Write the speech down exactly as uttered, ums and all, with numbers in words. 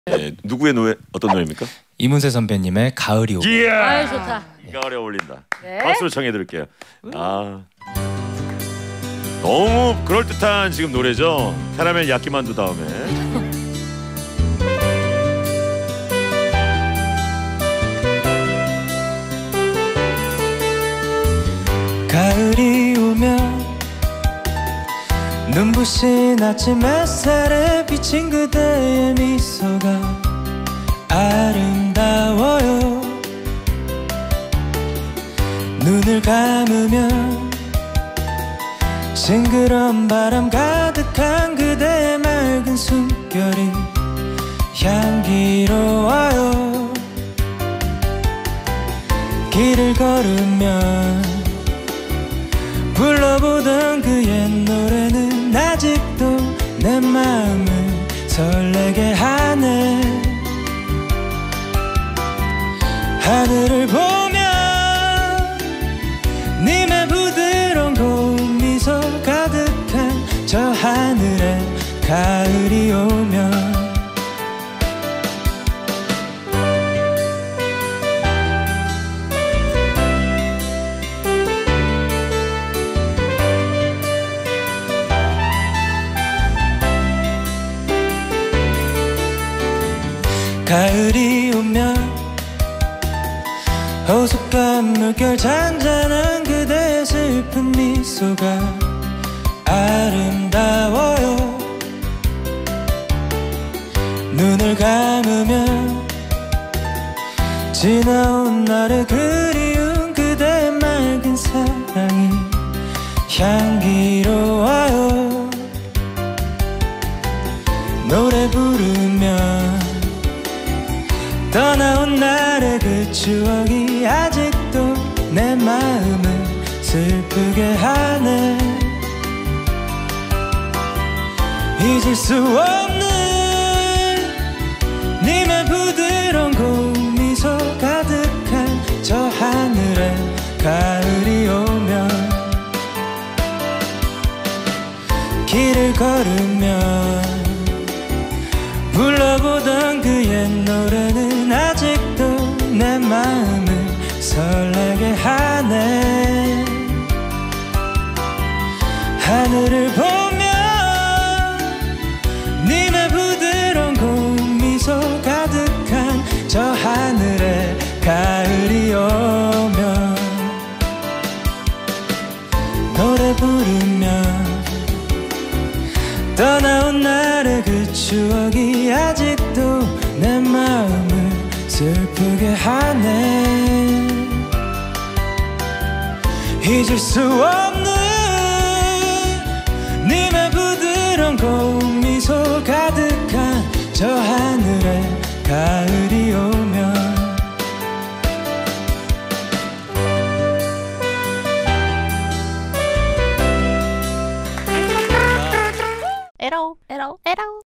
네, 누구의 노래 어떤 노래입니까? 이문세 선배님의 가을이 오고. 이야, 아유, 좋다. 가을에 어울린다. 네. 박수로 청해 드릴게요. 아, 너무 그럴 듯한 지금 노래죠. 캐러멜 야끼만두 다음에. 가을이 오면 눈부신 아침 햇살에 비친 그대의 미소가 아름다워요. 눈을 감으면 싱그러운 바람 가득한 그대의 맑은 숨결이 향기로워요. 길을 걸으면 불러보던 그 옛 노래는 아직도 내 마음을 설레게 하네. 하늘을 보면 님의 부드러운 고운 미소 가득한 저 하늘에 가을이 오면 가을이 오면 호숫가 물결 잔잔한 그대의 슬픈 미소가 아름다워요. 눈을 감으면 지나온 날의 그리운 그대의 맑은 사랑이 향기로워요. 노래 부르면 떠나온 날의 그 추억이 아직도 내 마음을 슬프게 하네. 잊을 수 없는 님의 부드러운 고운 미소 가득한 저 하늘에 가을이 오면 길을 걸으면 불러보던 그 옛 노래는 아직도 내 마음을 설레게 하네. 하늘을 보면 님의 부드러운 고운 미소 가득한 저 하늘에 가을이 오면 노래 부르면 떠나온 날의 그 추억이 아직도 내 마음을 슬프게 하네. 잊을 수 없는 님의 부드러운 고운 미소 가득한 저 하늘에 가을이 오면 에라오, 에라오, 에라오.